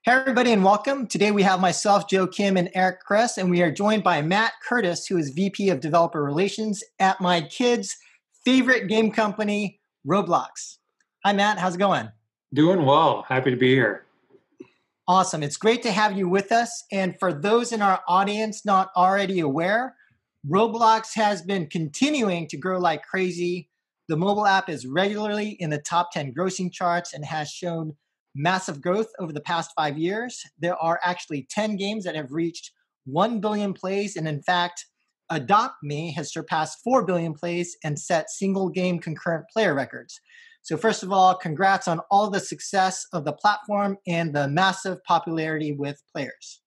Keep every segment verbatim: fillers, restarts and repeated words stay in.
Hey, everybody, and welcome. Today we have myself, Joe Kim, and Eric Kress, and we are joined by Matt Curtis, who is V P of Developer Relations at my kids' favorite game company, Roblox. Hi, Matt. How's it going? Doing well. Happy to be here. Awesome. It's great to have you with us. And for those in our audience not already aware, Roblox has been continuing to grow like crazy. The mobile app is regularly in the top ten grossing charts and has shown massive growth over the past five years. There are actually ten games that have reached one billion plays. And in fact, Adopt Me has surpassed four billion plays and set single game concurrent player records. So first of all, congrats on all the success of the platform and the massive popularity with players.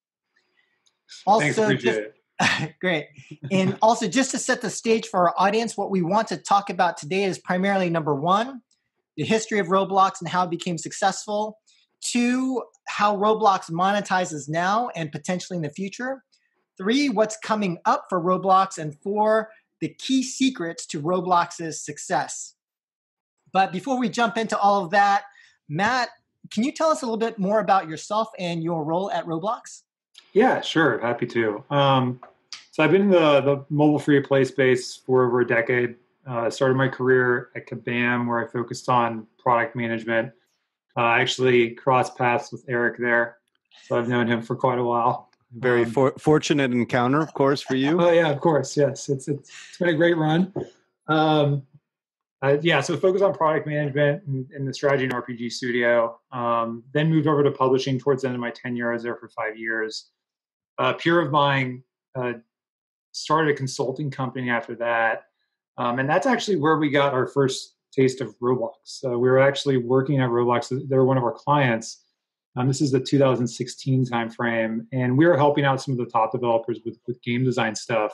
Also, Thanks, appreciate just, it. Great. And also, just to set the stage for our audience, what we want to talk about today is primarily number one, the history of Roblox and how it became successful. Two, how Roblox monetizes now and potentially in the future. Three, what's coming up for Roblox. And four, the key secrets to Roblox's success. But before we jump into all of that, Matt, can you tell us a little bit more about yourself and your role at Roblox? Yeah, sure. Happy to. Um, so I've been in the, the mobile free-to-play space for over a decade. Uh, I started my career at Kabam, where I focused on product management. Uh, I actually crossed paths with Eric there, so I've known him for quite a while. Very um, for, fortunate encounter, of course, for you. Oh, yeah, of course. Yes, it's it's, it's been a great run. Um, uh, yeah, so focused on product management in, in the strategy and R P G studio. Um, then moved over to publishing towards the end of my tenure. I was there for five years. Uh, Pure of Mine uh, started a consulting company after that. Um, and that's actually where we got our first taste of Roblox. Uh, we were actually working at Roblox. They were one of our clients. Um, this is the two thousand sixteen timeframe. And we were helping out some of the top developers with, with game design stuff.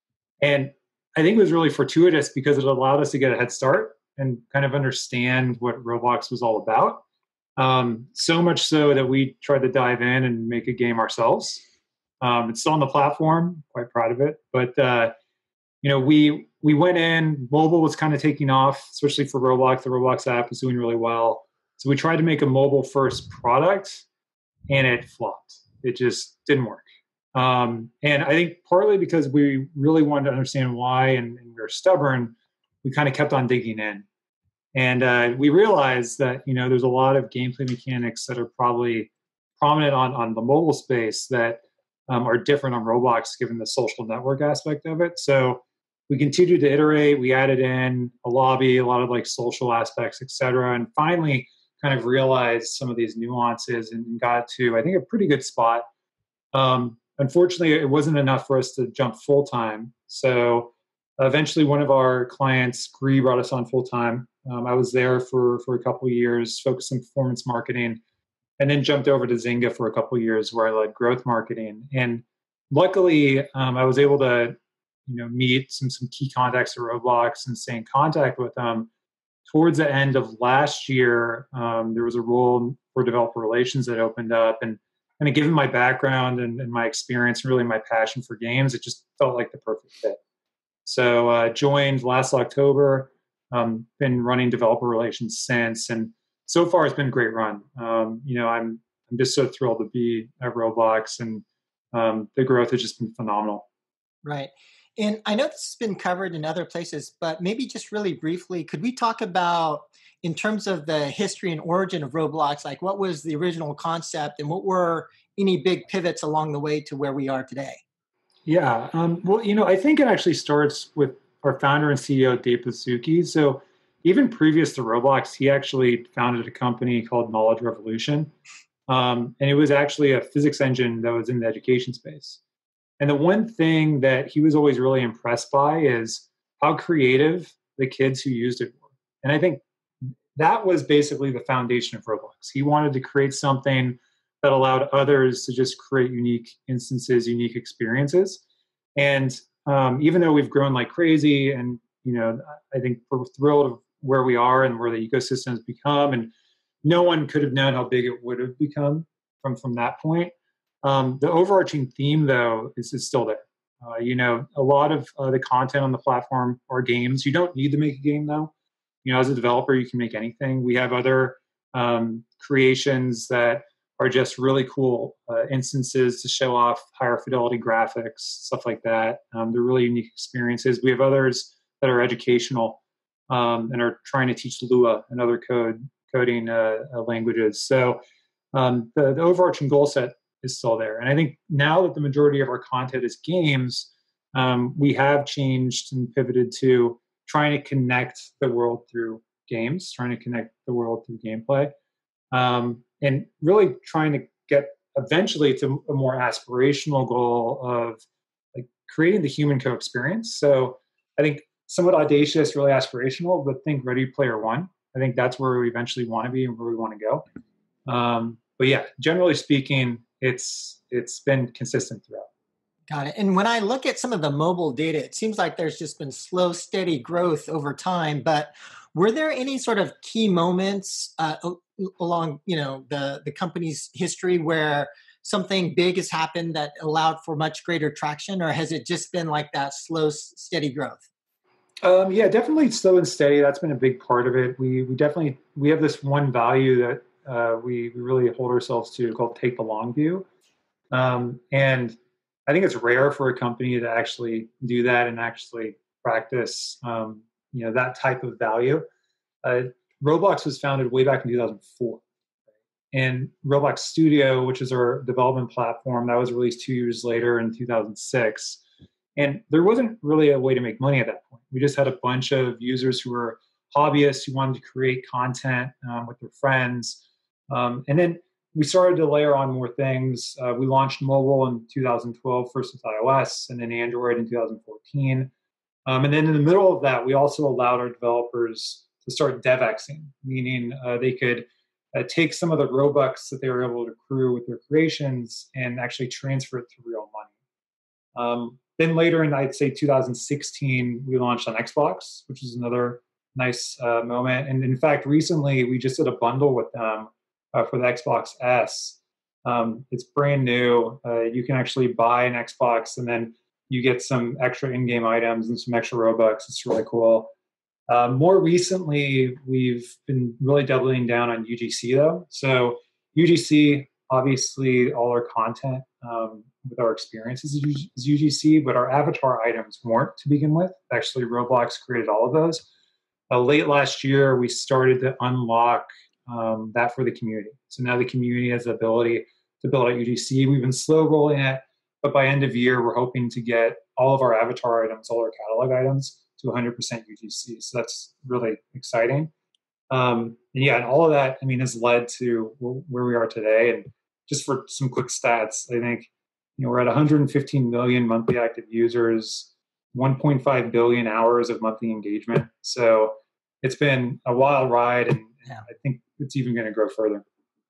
And I think it was really fortuitous because it allowed us to get a head start and kind of understand what Roblox was all about. Um, so much so that we tried to dive in and make a game ourselves. Um, it's still on the platform, quite proud of it. But, uh, you know, we we went in, mobile was kind of taking off, especially for Roblox. The Roblox app was doing really well. So we tried to make a mobile-first product, and it flopped. It just didn't work. Um, and I think partly because we really wanted to understand why, and, and we were stubborn, we kind of kept on digging in. And uh, we realized that, you know, there's a lot of gameplay mechanics that are probably prominent on, on the mobile space that um, are different on Roblox, given the social network aspect of it. So we continued to iterate. We added in a lobby, a lot of like social aspects, et cetera, and finally kind of realized some of these nuances and got to, I think, a pretty good spot. Um, unfortunately, it wasn't enough for us to jump full time. So eventually one of our clients, Gree, brought us on full time. Um, I was there for, for a couple of years, focused on performance marketing, and then jumped over to Zynga for a couple of years where I led growth marketing. And luckily, um, I was able to you know, meet some some key contacts at Roblox and stay in contact with them. Towards the end of last year, um, there was a role for developer relations that opened up, and kind of given my background and, and my experience, and really my passion for games, it just felt like the perfect fit. So uh, joined last October, um, been running developer relations since, and so far it's been a great run. Um, you know, I'm I'm just so thrilled to be at Roblox, and um, the growth has just been phenomenal. Right. And I know this has been covered in other places, but maybe just really briefly, could we talk about, in terms of the history and origin of Roblox, like what was the original concept and what were any big pivots along the way to where we are today? Yeah. Um, well, you know, I think it actually starts with our founder and C E O, Dave Baszucki. So even previous to Roblox, he actually founded a company called Knowledge Revolution. Um, and it was actually a physics engine that was in the education space. And the one thing that he was always really impressed by is how creative the kids who used it were. And I think that was basically the foundation of Roblox. He wanted to create something that allowed others to just create unique instances, unique experiences. And um, even though we've grown like crazy, and you know, I think we're thrilled of where we are and where the ecosystem has become, and no one could have known how big it would have become from, from that point. Um, the overarching theme, though, is, is still there. Uh, you know, a lot of uh, the content on the platform are games. You don't need to make a game, though. You know, as a developer, you can make anything. We have other um, creations that are just really cool uh, instances to show off higher fidelity graphics, stuff like that. Um, they're really unique experiences. We have others that are educational um, and are trying to teach Lua and other code coding uh, uh, languages. So um, the, the overarching goal set is still there. And I think now that the majority of our content is games, um, we have changed and pivoted to trying to connect the world through games, trying to connect the world through gameplay, um, and really trying to get eventually to a more aspirational goal of like creating the human co-experience. So I think somewhat audacious, really aspirational, but think Ready Player One. I think that's where we eventually want to be and where we want to go. Um, but yeah, generally speaking, it's it's been consistent throughout. Got it. And when I look at some of the mobile data, it seems like there's just been slow, steady growth over time. But were there any sort of key moments uh, along, you know, the the company's history where something big has happened that allowed for much greater traction, or has it just been like that slow, steady growth? Um, yeah, definitely slow and steady. That's been a big part of it. We we definitely we have this one value that uh, we, we really hold ourselves to called take the long view, um, and I think it's rare for a company to actually do that and actually practice, um, you know, that type of value. Uh, Roblox was founded way back in two thousand four, and Roblox Studio, which is our development platform, that was released two years later in two thousand six. And there wasn't really a way to make money at that point. We just had a bunch of users who were hobbyists who wanted to create content um, with their friends. Um, and then we started to layer on more things. Uh, we launched mobile in two thousand twelve, first with iOS, and then Android in two thousand fourteen. Um, and then in the middle of that, we also allowed our developers to start DevXing, meaning uh, they could uh, take some of the Robux that they were able to accrue with their creations and actually transfer it to real money. Um, Then later in, I'd say two thousand sixteen, we launched on Xbox, which is another nice uh, moment. And in fact, recently we just did a bundle with them uh, for the Xbox S. Um, it's brand new. Uh, you can actually buy an Xbox and then you get some extra in-game items and some extra Robux. It's really cool. Uh, more recently, we've been really doubling down on U G C though. So U G C, obviously all our content um, with our experiences is U G C, but our avatar items weren't to begin with. Actually, Roblox created all of those. Uh, late last year, we started to unlock um, that for the community. So now the community has the ability to build out U G C. We've been slow rolling it, but by end of year, we're hoping to get all of our avatar items, all our catalog items to one hundred percent U G C. So that's really exciting. Um, and yeah, and all of that, I mean, has led to where we are today. And just for some quick stats, I think, you know, we're at one hundred fifteen million monthly active users, one point five billion hours of monthly engagement. So it's been a wild ride, and yeah. I think it's even going to grow further.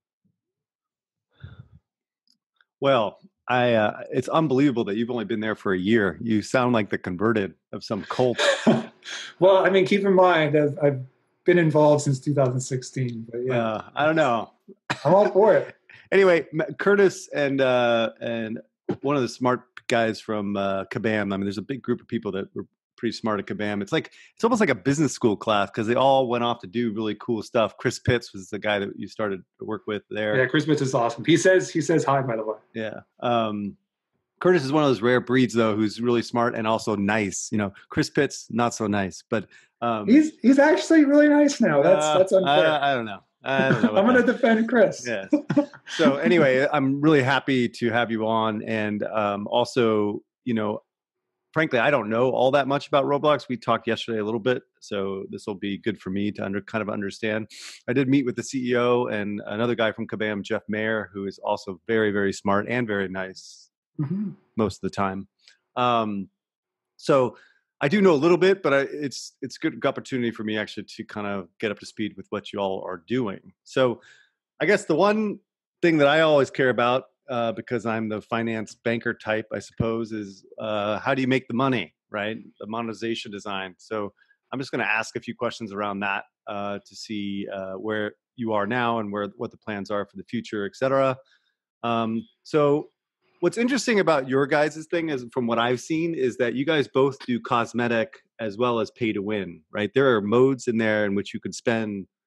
Well, I uh, it's unbelievable that you've only been there for a year. You sound like the converted of some cult. Well, I mean, keep in mind, I've, I've been involved since two thousand sixteen. But yeah, uh, I don't know. I'm all for it. Anyway, Curtis and uh, and one of the smart guys from uh, Kabam. I mean, there's a big group of people that were pretty smart at Kabam. It's like it's almost like a business school class because they all went off to do really cool stuff. Chris Pitts was the guy that you started to work with there. Yeah, Chris Pitts is awesome. He says he says hi, by the way. Yeah. Um, Curtis is one of those rare breeds, though, who's really smart and also nice. You know, Chris Pitts, not so nice, but um, he's he's actually really nice now. That's uh, that's unfair. I, I don't know. I don't know. I'm going to defend Chris. Yes. So anyway, I'm really happy to have you on, and um, also, you know, frankly, I don't know all that much about Roblox. We talked yesterday a little bit, so this will be good for me to under kind of understand. I did meet with the C E O and another guy from Kabam, Jeff Mayer, who is also very, very smart and very nice mm-hmm. most of the time. Um, so I do know a little bit, but I, it's it's a good opportunity for me actually to kind of get up to speed with what you all are doing. So I guess the one thing that I always care about, uh, because I'm the finance banker type, I suppose, is uh, how do you make the money, right? The monetization design. So I'm just going to ask a few questions around that uh, to see uh, where you are now and where what the plans are for the future, et cetera. Um, so what's interesting about your guys' thing is, from what I've seen, is that you guys both do cosmetic as well as pay to win, right? There are modes in there in which you could spend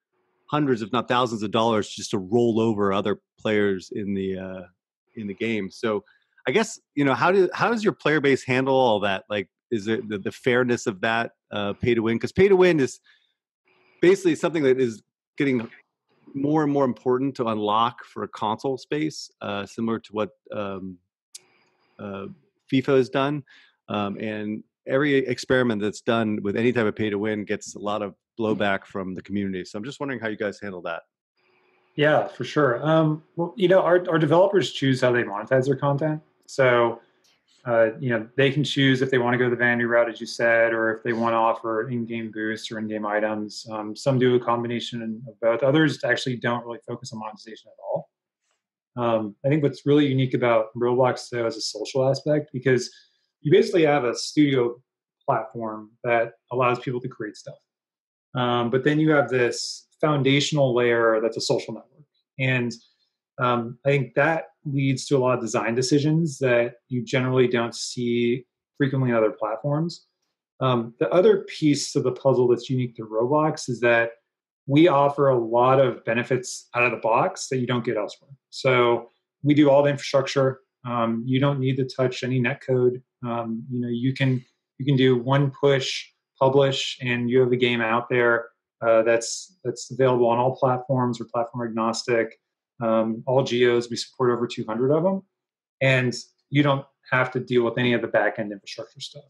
hundreds, if not thousands, of dollars just to roll over other players in the uh, in the game. So, I guess you know how do how does your player base handle all that? Like, is it the, the fairness of that uh, pay to win? Because pay to win is basically something that is getting more and more important to unlock for a console space, uh, similar to what um, uh, FIFA has done. Um, and every experiment that's done with any type of pay to win gets a lot of blowback from the community. So I'm just wondering how you guys handle that. Yeah, for sure. Um, well, you know, our, our developers choose how they monetize their content. So, uh, you know, they can choose if they want to go the vanity route, as you said, or if they want to offer in-game boosts or in-game items. Um, some do a combination of both. Others actually don't really focus on monetization at all. Um, I think what's really unique about Roblox, though, is a social aspect, because you basically have a studio platform that allows people to create stuff. Um, but then you have this foundational layer that's a social network. And um, I think that leads to a lot of design decisions that you generally don't see frequently on other platforms. Um, the other piece of the puzzle that's unique to Roblox is that we offer a lot of benefits out of the box that you don't get elsewhere. So we do all the infrastructure. Um, you don't need to touch any net code. Um, you know, you can you can do one push, publish, and you have a game out there uh, that's that's available on all platforms. We're platform agnostic. Um, all geos, we support over two hundred of them, and you don't have to deal with any of the back end infrastructure stuff.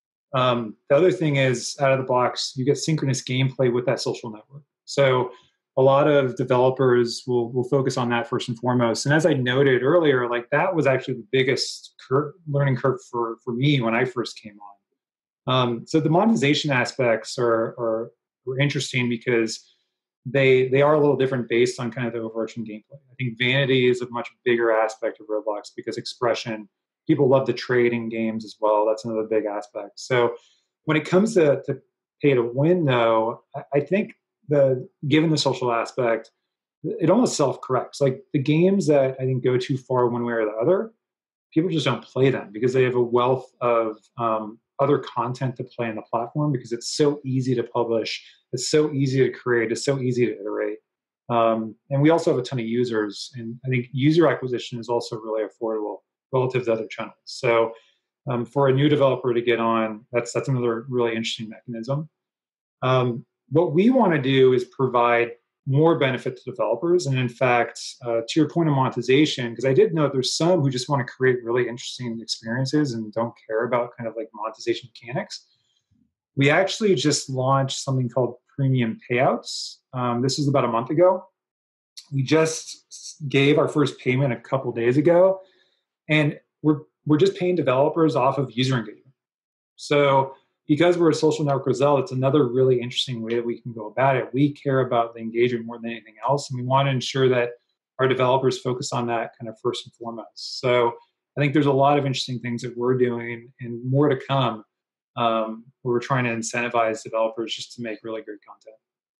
Um, the other thing is, out of the box, you get synchronous gameplay with that social network. So a lot of developers will will focus on that first and foremost. And as I noted earlier, like that was actually the biggest cur- learning curve for for me when I first came on. Um, so the monetization aspects are, are are interesting because they they are a little different based on kind of the overarching gameplay. I think vanity is a much bigger aspect of Roblox because expression. People love the trading games as well. That's another big aspect. So when it comes to, to pay to win, though, I, I think the given the social aspect, it almost self-corrects. Like the games that I think go too far one way or the other, people just don't play them because they have a wealth of um, other content to play on the platform because it's so easy to publish, it's so easy to create, it's so easy to iterate. Um, and we also have a ton of users, and I think user acquisition is also really affordable relative to other channels. So um, for a new developer to get on, that's that's another really interesting mechanism. Um, what we want to do is provide more benefit to developers. And in fact, uh, to your point of monetization, because I did know there's some who just want to create really interesting experiences and don't care about kind of like monetization mechanics. We actually just launched something called premium payouts. Um, this was about a month ago. We just gave our first payment a couple days ago, and we're we're just paying developers off of user engagement. So because we're a social network result, it's another really interesting way that we can go about it. We care about the engagement more than anything else, and we want to ensure that our developers focus on that kind of first and foremost. So I think there's a lot of interesting things that we're doing and more to come um, where we're trying to incentivize developers just to make really great content.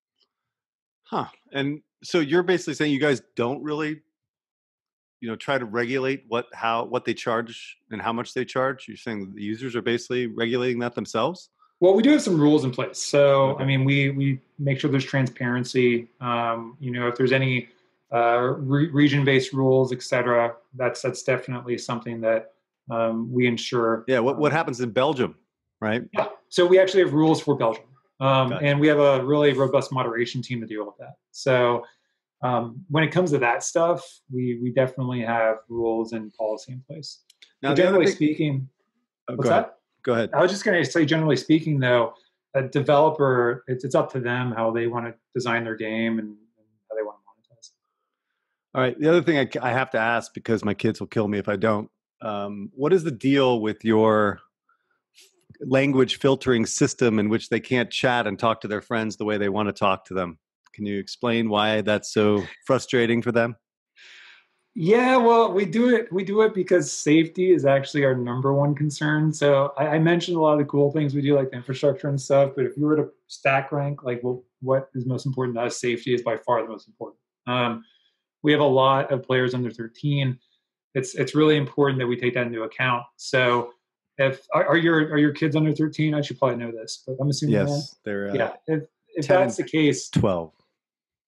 Huh. And so you're basically saying you guys don't really, you know, try to regulate what how what they charge and how much they charge. You're saying the users are basically regulating that themselves? Well, we do have some rules in place. So, Okay. I mean, we we make sure there's transparency. Um, you know, if there's any uh, re- region-based rules, et cetera, that's that's definitely something that um, we ensure. Yeah. What what Um, happens in Belgium, right? yeah. So we actually have rules for Belgium, um, Gotcha. and we have a really robust moderation team to deal with that. So um, when it comes to that stuff, we we definitely have rules and policy in place. Now But the other generally thing. speaking, Oh, what's go ahead. that? Go ahead. I was just going to say, generally speaking, though, a developer, it's, it's up to them how they want to design their game and, and how they want to monetize. All right. The other thing I, I have to ask, because my kids will kill me if I don't. Um, what is the deal with your language filtering system in which they can't chat and talk to their friends the way they want to talk to them? Can you explain why that's so frustrating for them? Yeah, well, we do it. We do it because safety is actually our number one concern. So I, I mentioned a lot of the cool things we do, like the infrastructure and stuff. But if you were to stack rank, like, well, what is most important to us? Safety is by far the most important. Um, we have a lot of players under thirteen. It's it's really important that we take that into account. So if are, are your are your kids under thirteen? I should probably know this, but I'm assuming they are. Yes, they're uh, Yeah. If if ten that's and the case, twelve.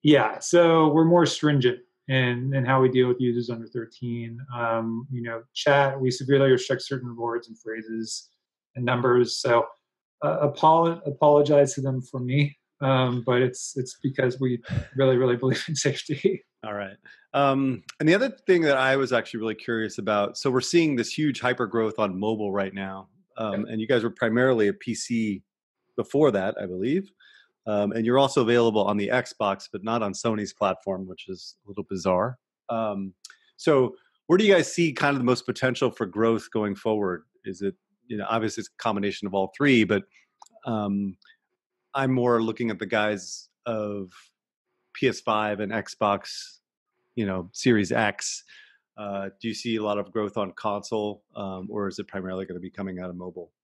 Yeah, so we're more stringent in, in how we deal with users under thirteen. Um, you know, chat, we severely restrict certain words and phrases and numbers. So uh, apolo- apologize to them for me, um, but it's it's because we really, really believe in safety. All right. Um, and the other thing that I was actually really curious about, so we're seeing this huge hyper growth on mobile right now. Um, and you guys were primarily a P C before that, I believe. Um, and you're also available on the Xbox, but not on Sony's platform, which is a little bizarre. Um, so where do you guys see kind of the most potential for growth going forward? Is it, you know, obviously it's a combination of all three, but um, I'm more looking at the guys of P S five and Xbox, you know, Series X. Uh, do you see a lot of growth on console, um, or is it primarily going to be coming out of mobile?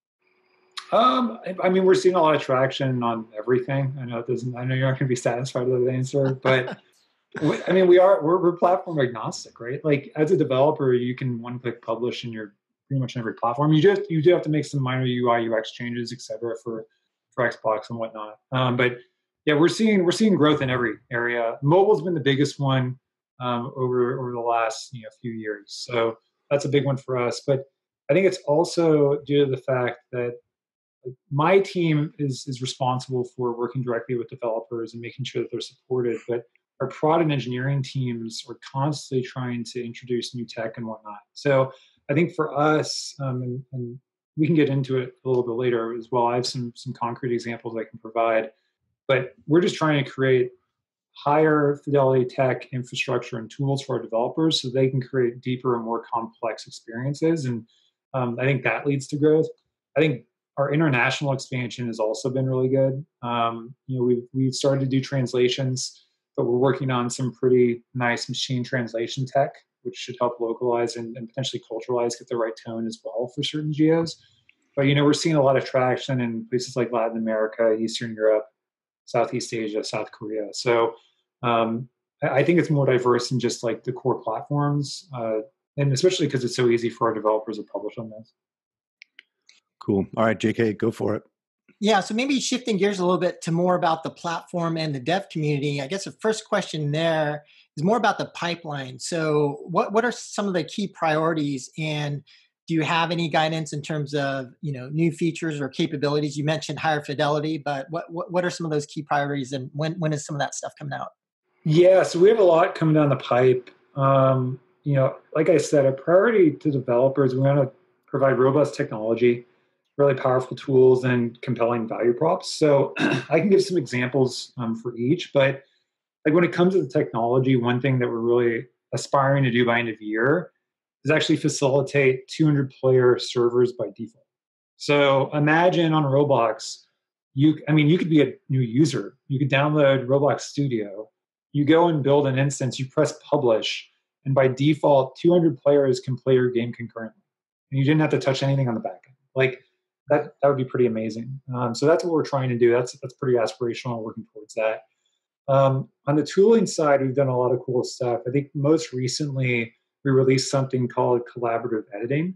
Um, I, I mean, we're seeing a lot of traction on everything. I know it doesn't. I know you're not going to be satisfied with the answer, but we, I mean, we are. We're, we're platform agnostic, right? Like as a developer, you can one-click publish in your pretty much every platform. You just you do have to make some minor U I U X changes, et cetera, for for Xbox and whatnot. Um, but yeah, we're seeing we're seeing growth in every area. Mobile's been the biggest one um, over over the last you know few years, so that's a big one for us. But I think it's also due to the fact that like my team is is responsible for working directly with developers and making sure that they're supported, but our product and engineering teams are constantly trying to introduce new tech and whatnot. So I think for us, um, and, and we can get into it a little bit later as well. I have some some concrete examples I can provide, but we're just trying to create higher fidelity tech infrastructure and tools for our developers so they can create deeper and more complex experiences. And um, I think that leads to growth. I think our international expansion has also been really good. Um, you know, we've we've started to do translations, but we're working on some pretty nice machine translation tech, which should help localize and, and potentially culturalize, get the right tone as well for certain geos. But you know, we're seeing a lot of traction in places like Latin America, Eastern Europe, Southeast Asia, South Korea. So um, I think it's more diverse than just like the core platforms, uh, and especially because it's so easy for our developers to publish on this. Cool. All right, J K, go for it. Yeah, so maybe shifting gears a little bit to more about the platform and the dev community. I guess the first question there is more about the pipeline. So what, what are some of the key priorities, and do you have any guidance in terms of, you know, new features or capabilities? You mentioned higher fidelity, but what, what, what are some of those key priorities, and when, when is some of that stuff coming out? Yeah, so we have a lot coming down the pipe. Um, you know, like I said, a priority to developers, we want to provide robust technology, really powerful tools, and compelling value props. So I can give some examples um, for each, but like when it comes to the technology, one thing that we're really aspiring to do by end of year is actually facilitate two hundred player servers by default. So imagine on Roblox, you, I mean, you could be a new user. You could download Roblox Studio. You go and build an instance, you press publish, and by default, two hundred players can play your game concurrently. And you didn't have to touch anything on the back end. Like that, that would be pretty amazing. Um, so that's what we're trying to do. That's, that's pretty aspirational, working towards that. Um, on the tooling side, we've done a lot of cool stuff. I think most recently, we released something called collaborative editing.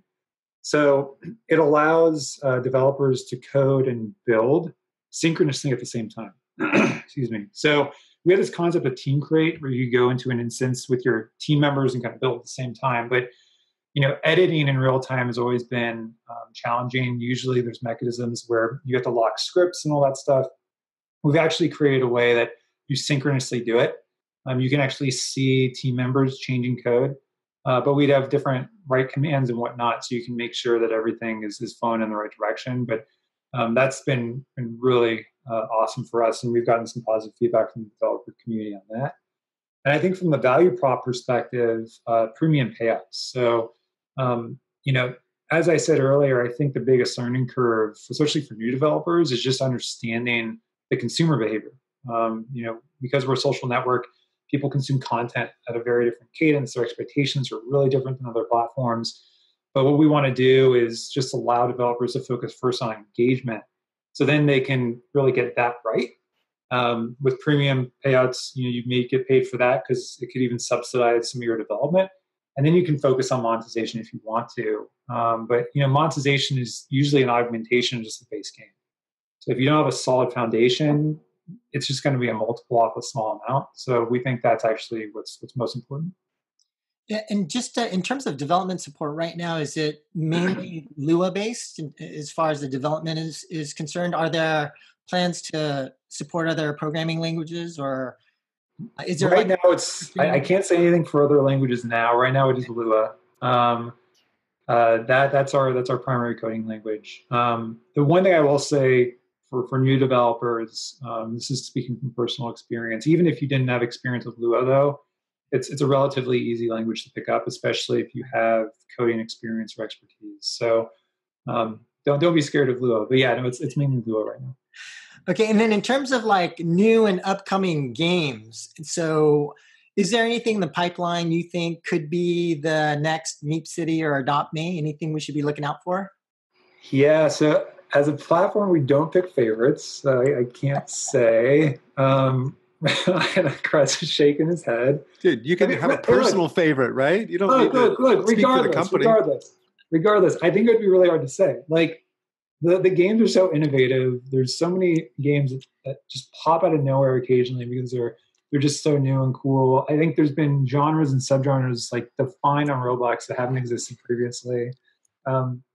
So it allows uh, developers to code and build synchronously at the same time. Excuse me. So we have this concept of team create, where you go into an instance with your team members and kind of build at the same time. But you know, editing in real time has always been um, challenging. Usually, there's mechanisms where you have to lock scripts and all that stuff. We've actually created a way that you synchronously do it. Um, you can actually see team members changing code, uh, but we'd have different write commands and whatnot, so you can make sure that everything is, is flowing in the right direction. But um, that's been, been really uh, awesome for us, and we've gotten some positive feedback from the developer community on that. And I think from the value prop perspective, uh, premium payouts. So, um, you know, as I said earlier, I think the biggest learning curve, especially for new developers, is just understanding the consumer behavior. Um, you know, because we're a social network, people consume content at a very different cadence. Their expectations are really different than other platforms. But what we want to do is just allow developers to focus first on engagement, so then they can really get that right. Um, with premium payouts, you know, you may get paid for that because it could even subsidize some of your development, and then you can focus on monetization if you want to. Um, but you know, monetization is usually an augmentation of just the base game. So if you don't have a solid foundation, it's just going to be a multiple off a small amount. So we think that's actually what's what's most important. Yeah, and just uh, in terms of development support right now, is it mainly Lua based as far as the development is, is concerned? Are there plans to support other programming languages, or is there Right like now, it's I, I can't say anything for other languages now. Right now, it is Lua. Um, uh, that that's our that's our primary coding language. Um, the one thing I will say for for new developers, um, this is speaking from personal experience. Even if you didn't have experience with Lua, though, it's it's a relatively easy language to pick up, especially if you have coding experience or expertise. So um, don't don't be scared of Lua. But yeah, no, it's it's mainly Lua right now. Okay, and then in terms of like new and upcoming games, so is there anything in the pipeline you think could be the next Meep City or Adopt Me? Anything we should be looking out for? Yeah, so as a platform, we don't pick favorites. So I, I can't say. Um, Chris is shaking his head. Dude, you can I mean, have a look, personal favorite, right? You don't look, need look, to look. speak for the Regardless, company. regardless, regardless, I think it would be really hard to say. Like the the games are so innovative. There's so many games that, that just pop out of nowhere occasionally because they're they're just so new and cool. I think there's been genres and subgenres like defined on Roblox that haven't existed previously. Um,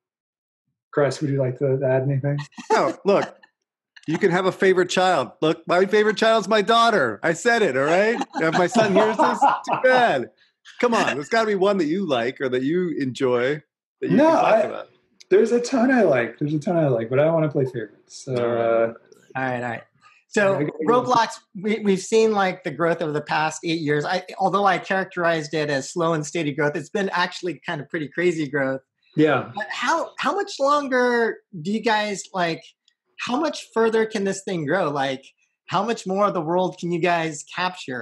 Chris, would you like to add anything? No, look, you can have a favorite child. Look, my favorite child's my daughter. I said it, all right? If my son hears this, too bad. Come on, there's got to be one that you like or that you enjoy that you no, can talk I, about. There's a ton I like. There's a ton I like, but I don't want to play favorites. So, uh, all right, all right. So Roblox, we, we've seen like the growth over the past eight years. I, although I characterized it as slow and steady growth, it's been actually kind of pretty crazy growth. Yeah. But how how much longer do you guys like? How much further can this thing grow? Like, how much more of the world can you guys capture?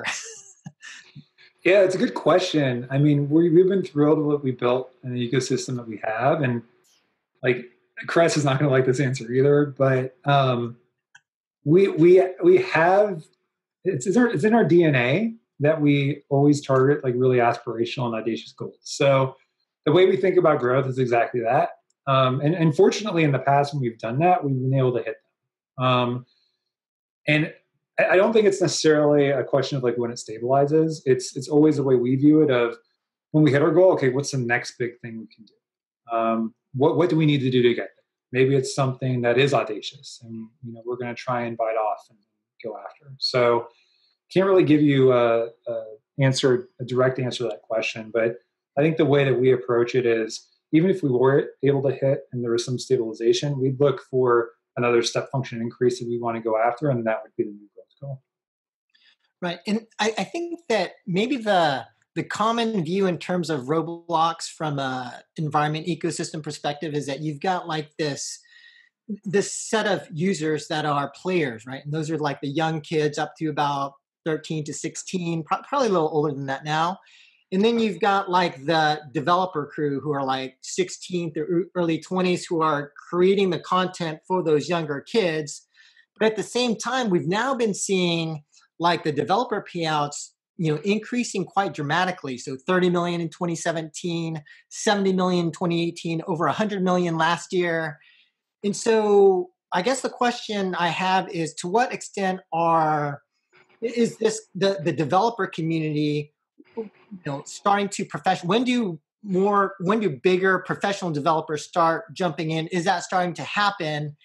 Yeah, it's a good question. I mean, we, we've been thrilled with what we built and the ecosystem that we have, and like Chris is not going to like this answer either, but um, we we we have it's it's, our, it's in our D N A that we always target like really aspirational and audacious goals. So the way we think about growth is exactly that. Um, and, and fortunately, in the past when we've done that, we've been able to hit them. Um, and I don't think it's necessarily a question of like when it stabilizes. It's it's always the way we view it of when we hit our goal. Okay, what's the next big thing we can do? Um, what what do we need to do to get there? Maybe it's something that is audacious, and you know we're going to try and bite off and go after. So can't really give you a, a answer, a direct answer to that question. But I think the way that we approach it is, even if we were able to hit and there was some stabilization, we'd look for another step function increase that we want to go after, and that would be the new growth goal. Right, and I, I think that maybe the the common view in terms of Roblox from a environment ecosystem perspective is that you've got like this this set of users that are players, right? And those are like the young kids up to about thirteen to sixteen, pro- probably a little older than that now. And then you've got like the developer crew who are like sixteen to early twenties who are creating the content for those younger kids. But at the same time, we've now been seeing like the developer payouts, you know, increasing quite dramatically. So thirty million in twenty seventeen, seventy million in twenty eighteen, over one hundred million last year. And so I guess the question I have is, to what extent are is this the, the developer community, you know, starting to profession? When do more when do bigger professional developers start jumping in? Is that starting to happen?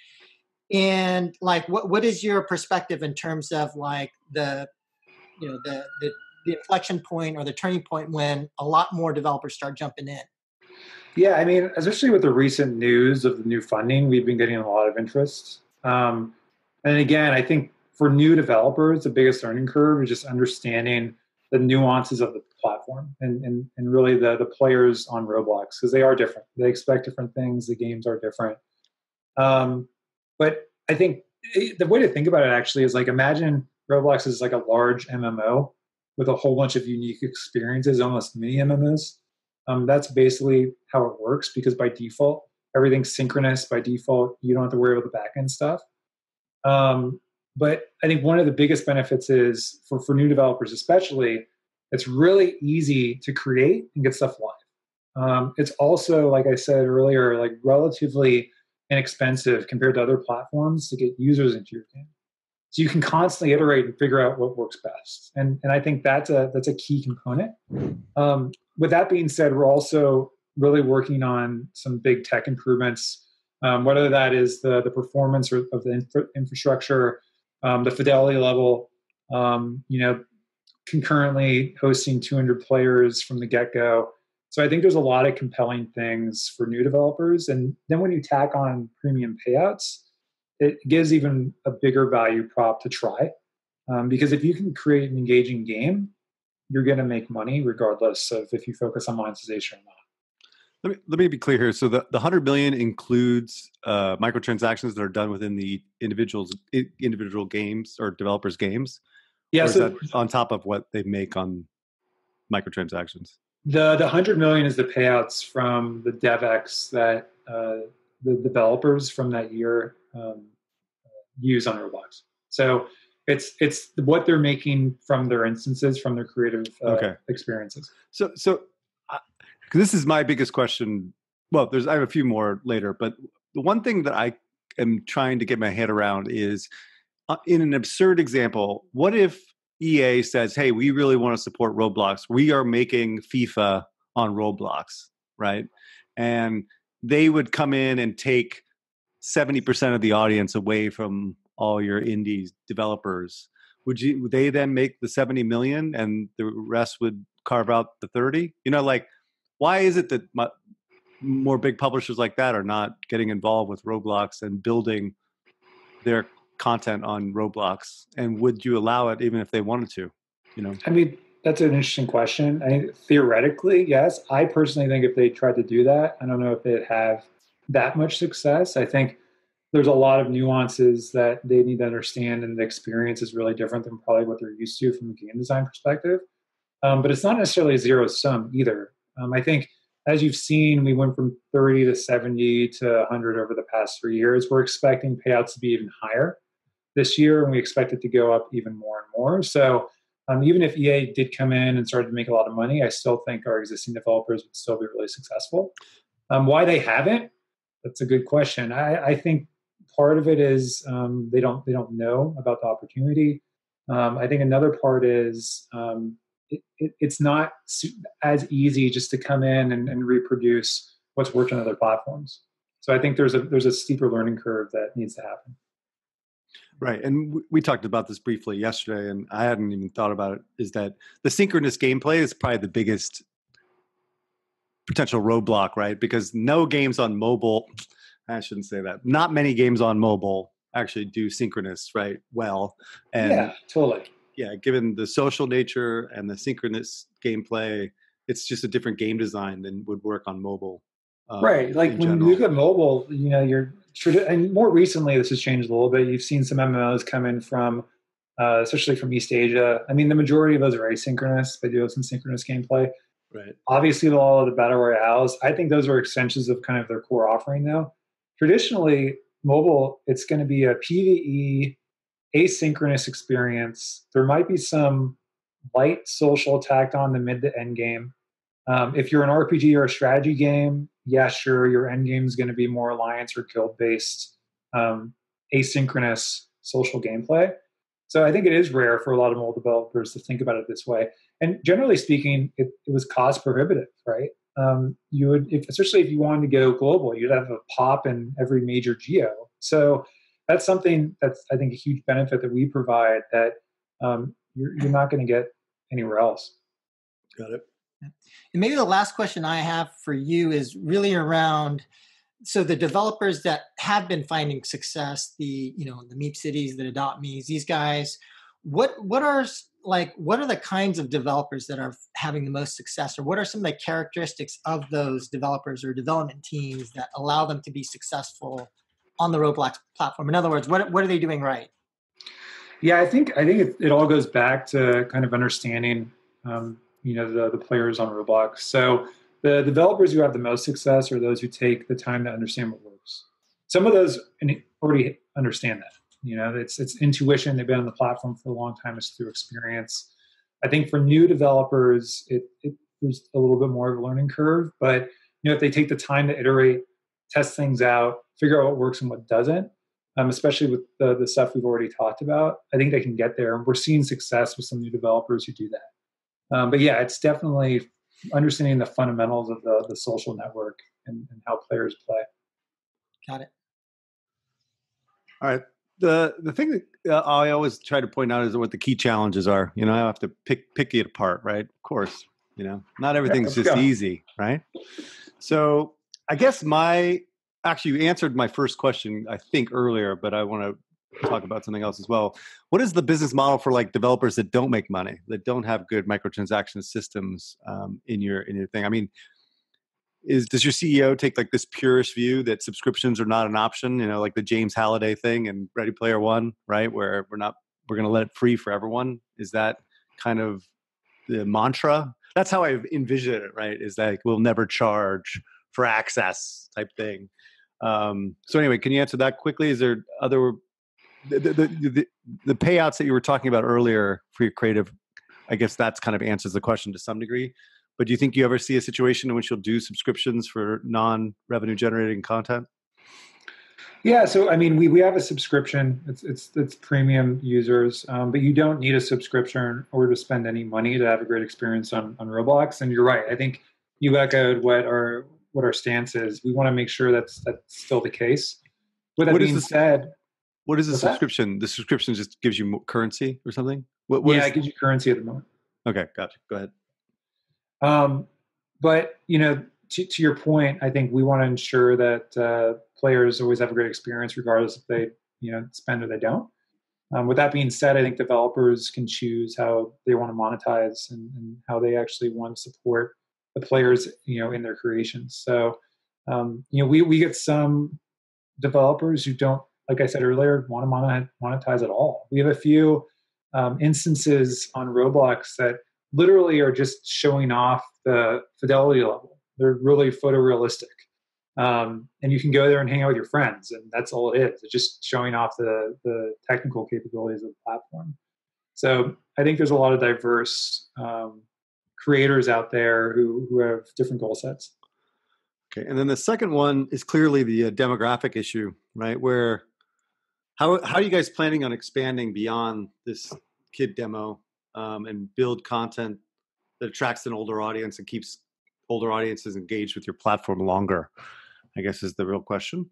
And like, what what is your perspective in terms of like the you know the the the inflection point or the turning point when a lot more developers start jumping in? Yeah, I mean, especially with the recent news of the new funding, we've been getting a lot of interest. Um, and again, I think for new developers, the biggest learning curve is just understanding the nuances of the platform and, and, and really the, the players on Roblox, because they are different. They expect different things. The games are different. Um, but I think the way to think about it actually is like, imagine Roblox is like a large M M O with a whole bunch of unique experiences, almost mini M M Os. Um, that's basically how it works, because by default, everything's synchronous. By default, you don't have to worry about the backend stuff. Um, but I think one of the biggest benefits is for, for new developers, especially, it's really easy to create and get stuff live. Um, it's also, like I said earlier, like relatively inexpensive compared to other platforms to get users into your game. So you can constantly iterate and figure out what works best. And, and I think that's a, that's a key component. Um, with that being said, we're also really working on some big tech improvements, um, whether that is the, the performance of the infra- infrastructure, um, the fidelity level, um, you know, concurrently hosting two hundred players from the get-go. So I think there's a lot of compelling things for new developers. And then when you tack on premium payouts, it gives even a bigger value prop to try. Um, because if you can create an engaging game, you're going to make money regardless of if you focus on monetization or not. Let me, let me be clear here. So the, the one hundred million includes uh, microtransactions that are done within the individuals individual games or developers' games? Yeah, or is so that on top of what they make on microtransactions? The the one hundred million is the payouts from the DevX that uh, the developers from that year um, use on Roblox. So it's it's what they're making from their instances, from their creative uh, Okay. experiences. So so uh, this is my biggest question. Well, there's I have a few more later, but the one thing that I am trying to get my head around is, uh, in an absurd example, what if E A says, "Hey, we really want to support Roblox. We are making FIFA on Roblox," right? And they would come in and take seventy percent of the audience away from all your indie developers. Would you? Would they then make the seventy million, and the rest would carve out the thirty? You know, like, why is it that my, more big publishers like that are not getting involved with Roblox and building their content on Roblox? And would you allow it even if they wanted to? You know, I mean, that's an interesting question. I, theoretically, yes. I personally think if they tried to do that, I don't know if they'd have that much success. I think there's a lot of nuances that they need to understand, and the experience is really different than probably what they're used to from a game design perspective. Um, but it's not necessarily a zero sum either. Um, I think, as you've seen, we went from thirty to seventy to one hundred over the past three years. We're expecting payouts to be even higher this year, and we expect it to go up even more and more. So um, even if E A did come in and started to make a lot of money, I still think our existing developers would still be really successful. Um, why they haven't? That's a good question. I, I think part of it is um, they don't they don't know about the opportunity. Um, I think another part is um, it, it, it's not as easy just to come in and, and reproduce what's worked on other platforms. So I think there's a there's a steeper learning curve that needs to happen. right. And we talked about this briefly yesterday, and I hadn't even thought about it, is that the synchronous gameplay is probably the biggest potential roadblock, right? Because no games on mobile, I shouldn't say that, not many games on mobile actually do synchronous, right, well. And yeah, totally. Yeah, given the social nature and the synchronous gameplay, it's just a different game design than would work on mobile. Um, Right. Like when general. you look at mobile, you know, you're, and more recently, this has changed a little bit. You've seen some M M Os come in from, uh, especially from East Asia. I mean, the majority of those are asynchronous. They do have some synchronous gameplay. Right. Obviously, all of the battle royales, I think those are extensions of kind of their core offering now. Traditionally, mobile, it's going to be a PvE asynchronous experience. There might be some light social tacked on the mid to end game. Um, if you're an R P G or a strategy game, yeah, sure, your end game is going to be more alliance or guild based, um, asynchronous social gameplay. So I think it is rare for a lot of mobile developers to think about it this way. And generally speaking, it, it was cost prohibitive, right? Um, you would, if, especially if you wanted to go global, you'd have a pop in every major geo. So that's something that's, I think, a huge benefit that we provide that um, you're, you're not going to get anywhere else. Got it. And maybe the last question I have for you is really around, so the developers that have been finding success, the, you know, the Meep Cities, the Adopt Me's, these guys, what what are like what are the kinds of developers that are having the most success, or what are some of the characteristics of those developers or development teams that allow them to be successful on the Roblox platform? In other words, what what are they doing right? Yeah, I think I think it, it all goes back to kind of understanding, um, you know, the the players on Roblox. So the developers who have the most success are those who take the time to understand what works. Some of those already understand that. You know, it's it's intuition. They've been on the platform for a long time. It's through experience. I think for new developers, it, it there's a little bit more of a learning curve. But you know, if they take the time to iterate, test things out, figure out what works and what doesn't, um, especially with the, the stuff we've already talked about. I think they can get there. And we're seeing success with some new developers who do that. Um, but yeah, it's definitely understanding the fundamentals of the, the social network and, and how players play. Got it. All right. The the thing that uh, I always try to point out is what the key challenges are. You know, I have to pick pick it apart, right? Of course, you know, not everything's Yeah, just go. easy, right? So I guess my actually you answered my first question, I think earlier, but I want to talk about something else as well. What is the business model for like developers that don't make money, that don't have good microtransaction systems um, in your in your thing? I mean, is does your C E O take like this purist view that subscriptions are not an option? You know, like the James Halliday thing and Ready Player One, right? Where we're not we're going to let it free for everyone. Is that kind of the mantra? That's how I envision it, right? Is that we'll never charge for access type thing. Um, so anyway, can you answer that quickly? Is there other the the, the the the payouts that you were talking about earlier for your creative? I guess that's kind of answers the question to some degree. But do you think you ever see a situation in which you'll do subscriptions for non-revenue generating content? Yeah, so I mean, we, we have a subscription. It's it's it's premium users, um, but you don't need a subscription in order to spend any money to have a great experience on, on Roblox. And you're right. I think you echoed what our what our stance is. We want to make sure that's that's still the case. With that What is being the- said, What is the What's that? subscription? The subscription just gives you mo- currency or something? What, what yeah, is- it gives you currency at the moment. okay, gotcha. Go ahead. Um, but you know, to, to your point, I think we want to ensure that uh, players always have a great experience, regardless if they you know spend or they don't. Um, with that being said, I think developers can choose how they want to monetize and, and how they actually want to support the players, you know, in their creations. So, um, you know, we we get some developers who don't, like I said earlier, want to monetize at all. We have a few um, instances on Roblox that literally are just showing off the fidelity level. They're really photorealistic. Um, and you can go there and hang out with your friends, and that's all it is. It's just showing off the, the technical capabilities of the platform. So I think there's a lot of diverse um, creators out there who, who have different goal sets. Okay, and then the second one is clearly the uh, demographic issue, right? Where how how are you guys planning on expanding beyond this kid demo um, and build content that attracts an older audience and keeps older audiences engaged with your platform longer? I guess is the real question.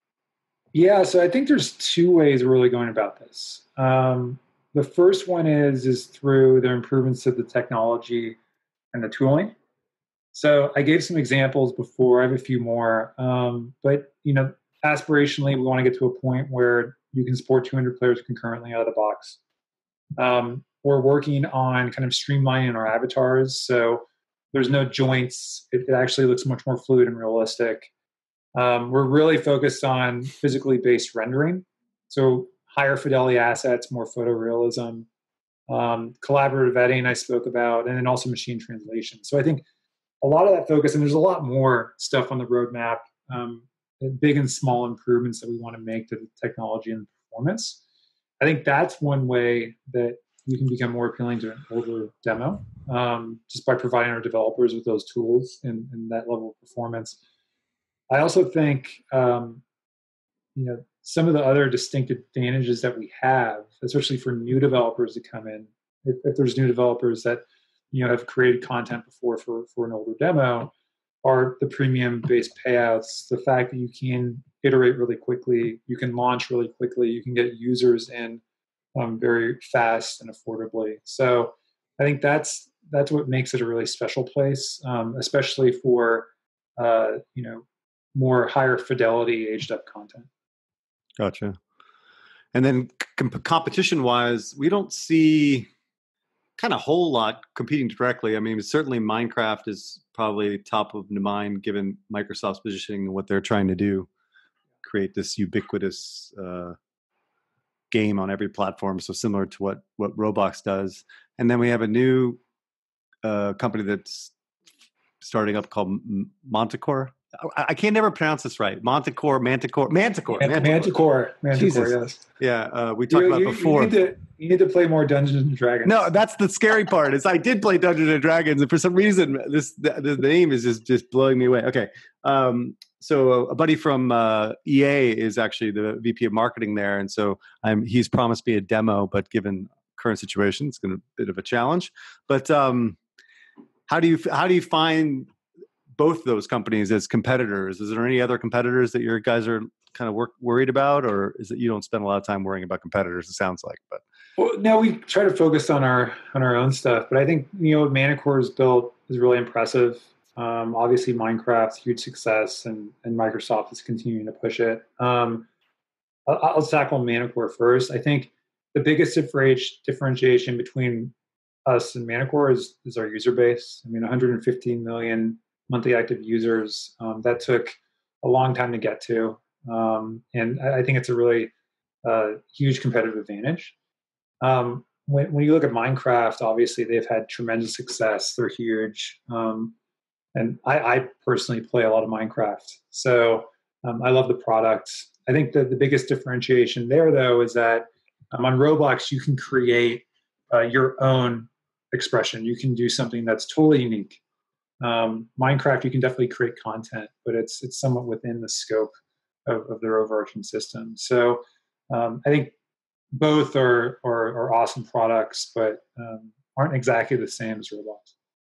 Yeah, so I think there's two ways we're really going about this. Um, the first one is is through the improvements to the technology and the tooling. So I gave some examples before. I have a few more, um, but you know, aspirationally, we want to get to a point where you can support two hundred players concurrently out of the box. Um, we're working on kind of streamlining our avatars, so there's no joints. It, it actually looks much more fluid and realistic. Um, we're really focused on physically based rendering, so higher fidelity assets, more photorealism, um, collaborative editing I spoke about, and then also machine translation. So I think a lot of that focus, and there's a lot more stuff on the roadmap, um, big and small improvements that we want to make to the technology and performance. I think that's one way that you can become more appealing to an older demo, um, just by providing our developers with those tools and, and that level of performance. I also think, um, you know, some of the other distinct advantages that we have, especially for new developers to come in, if, if there's new developers that, you know, have created content before for, for an older demo, are the premium based payouts, the fact that you can iterate really quickly, you can launch really quickly, you can get users in um, very fast and affordably. So I think that's that's what makes it a really special place, um, especially for uh, you know, more higher fidelity aged up content. Gotcha. And then comp- competition wise, we don't see kind of a whole lot competing directly. I mean, certainly Minecraft is probably top of the mind given Microsoft's positioning and what they're trying to do, create this ubiquitous uh, game on every platform. So similar to what, what Roblox does. And then we have a new uh, company that's starting up called M- Montecore. I, I can't never pronounce this right. Montecore, Manticore, Manticore, Manticore, Manticore, Manticore Jesus. Yes. Yeah, uh, we talked You, about you, before. you, need to, you need to play more Dungeons and Dragons. No, that's the scary part. Is I did play Dungeons and Dragons, and for some reason, this the, the name is just just blowing me away. Okay, um, so a buddy from uh, E A is actually the V P of marketing there, and so I'm he's promised me a demo, but given current situation, it's going to be a bit of a challenge. But um, how do you how do you find both those companies as competitors? Is there any other competitors that your guys are kind of work, worried about, or is it you don't spend a lot of time worrying about competitors? It sounds like, but well, no, we try to focus on our on our own stuff. But I think you know what Manicore has built is really impressive. Um, obviously, Minecraft's huge success, and and Microsoft is continuing to push it. Um, I'll, I'll tackle Manicore first. I think the biggest differentiation between us and Manicore is is our user base. I mean, one hundred fifteen million monthly active users. Um, that took a long time to get to, um, and I, I think it's a really uh, huge competitive advantage. Um, when, when you look at Minecraft, obviously they've had tremendous success. They're huge. Um, and I, I personally play a lot of Minecraft. So um, I love the product. I think that the biggest differentiation there, though, is that um, on Roblox, you can create uh, your own expression. You can do something that's totally unique. Um, Minecraft, you can definitely create content, but it's it's somewhat within the scope of, of their overarching system. So um, I think both are, are, are awesome products, but um, aren't exactly the same as Roblox.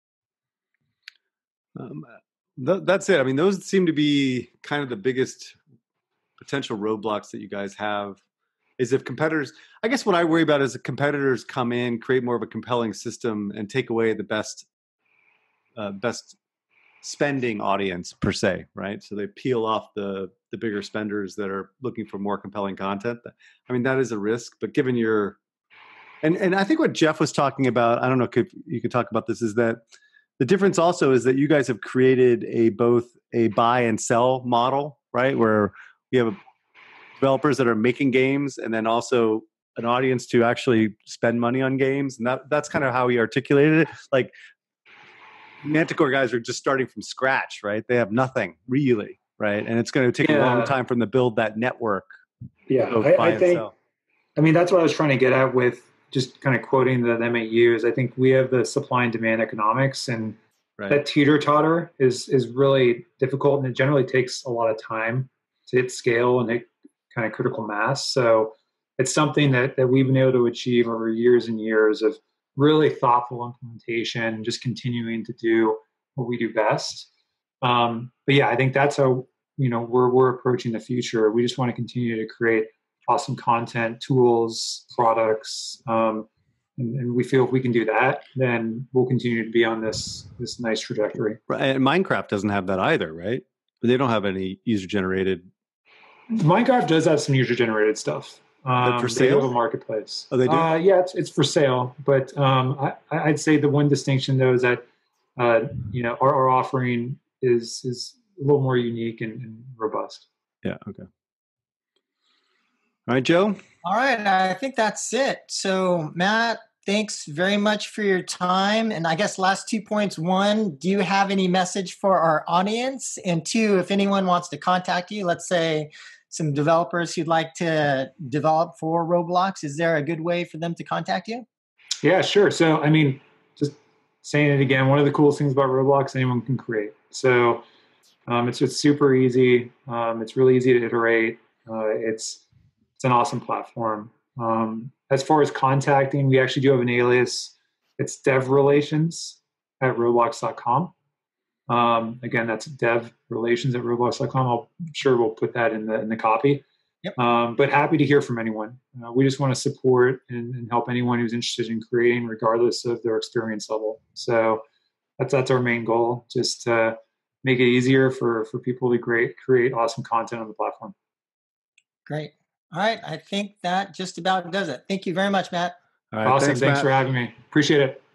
Um, th- that's it. I mean, those seem to be kind of the biggest potential roadblocks that you guys have. Is if competitors, I guess what I worry about is if competitors come in, create more of a compelling system, and take away the best, uh, best spending audience per se, right? So they peel off the the bigger spenders that are looking for more compelling content. I mean, that is a risk. But given your, and and I think what Jeff was talking about, I don't know if you could talk about this, is that the difference also is that you guys have created a both a buy and sell model, right? Where we have developers that are making games and then also an audience to actually spend money on games. And that, that's kind of how we articulated it. Like Manticore guys are just starting from scratch, right? They have nothing really, right? And it's going to take yeah. a long time for them to build that network. Yeah, I, I think, sell. I mean, that's what I was trying to get at with just kind of quoting the M A Us. I think we have the supply and demand economics, and right. that teeter-totter is is really difficult, and it generally takes a lot of time to hit scale and hit kind of critical mass. So it's something that, that we've been able to achieve over years and years of really thoughtful implementation, just continuing to do what we do best. Um, but yeah, I think that's how, you know, we're, we're approaching the future. We just want to continue to create awesome content, tools, products. Um, and, and we feel if we can do that, then we'll continue to be on this, this nice trajectory. Right. And Minecraft doesn't have that either, right? They don't have any user generated. Minecraft does have some user generated stuff. Um, for they sale? have a marketplace. Oh, they do? Uh, yeah, it's, it's for sale. But um, I, I'd say the one distinction, though, is that uh, you know our, our offering is is a little more unique and, and robust. Yeah. Okay. All right, Joe. All right. I think that's it. So, Matt, thanks very much for your time. And I guess last two points. One, do you have any message for our audience? And two, if anyone wants to contact you, let's say some developers who'd like to develop for Roblox, is there a good way for them to contact you? Yeah, sure. So, I mean, just saying it again, one of the coolest things about Roblox, anyone can create. So um, it's just super easy. Um, it's really easy to iterate. Uh, it's it's an awesome platform. Um, as far as contacting, we actually do have an alias. It's devrelations at roblox dot com. Um, again, that's devrelations at roblox dot com. I'll, I'm sure we'll put that in the in the copy. Yep. Um, but happy to hear from anyone. Uh, we just want to support and, and help anyone who's interested in creating, regardless of their experience level. So that's that's our main goal, just to make it easier for, for people to create, create awesome content on the platform. Great. All right. I think that just about does it. Thank you very much, Matt. All right, awesome. Thanks, thanks for having me. Appreciate it.